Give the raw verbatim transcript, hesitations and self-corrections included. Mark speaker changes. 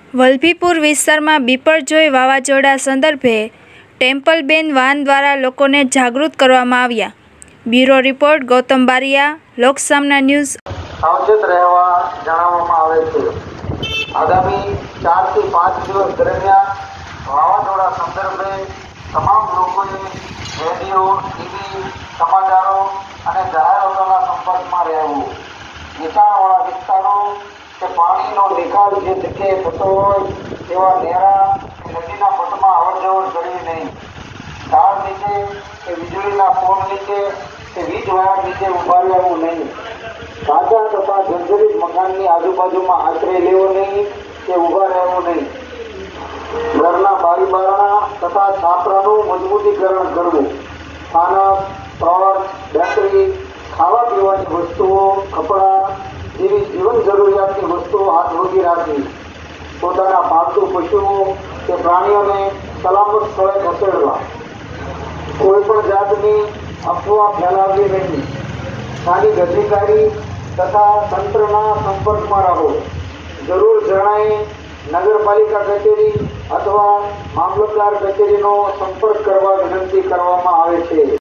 Speaker 1: વલભીપુર વિસ્તારમાં બિપરજોય વાવાઝોડા સંદર્ભે ટેમ્પલબેન વાન દ્વારા લોકોને જાગૃત કરવામાં આવ્યા। Bureau report Gautam Baria, Loksamna news.
Speaker 2: સાવચેત રહેવા જણાવવામાં આવે છે। આગામી ચાર થી પાંચ દિવસ દરમિયાન વાવાઝોડા સંદર્ભે તમામ લોકોએ રેડિયો, ટીવી, સમાચારો અને જાહેરાતોના સંપર્કમાં રહેવું। નીચાણવાળા વિસ્તારો કે પાણીનો નિકાલ જે જગ્યાએ થતો હોય તેવા નેરા કે નદીના પટમાં અવર જવર કરવી નહીં। ઝાડ નીચે કે વીજળીના પોલ નીચે કે વીજ વાયર નીચે ઉભા રહેવું નહીં। કાચા તથા જર્જરિત મકાનની આજુબાજુમાં આશ્રય લેવો નહીં કે ઉભા રહેવું નહીં। ઘરના બારી બારણા તથા છાપરાનું મજબૂતીકરણ કરવું। સ્થાનક, ટોર્ચ, બેટરી, ખાવા પીવાની વસ્તુઓ, કપડાં જેવી જીવન જરૂરિયાતની વસ્તુઓ હાથ વગી રાખવી। પોતાના પાલતુ પશુઓ કે પ્રાણીઓને સલામત સ્થળે ખસેડવા। કોઈ પણ જાતની અફવા ફેલાવવી નહીં। સ્થાનિક અધિકારી તથા તંત્રના સંપર્કમાં રહો। જરૂર જણાય નગરપાલિકા કચેરી અથવા મામલતદાર કચેરીનો સંપર્ક કરવા વિનંતી કરવામાં આવે છે।